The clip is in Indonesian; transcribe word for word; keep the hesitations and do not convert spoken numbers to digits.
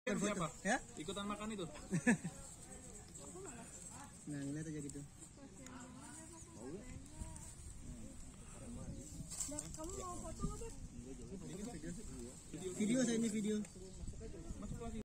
siapa? Ya? Ikutan makan itu. Nah, ngeliat aja gitu. Kamu mau foto nggak, Beb? Video, Video saya ini video.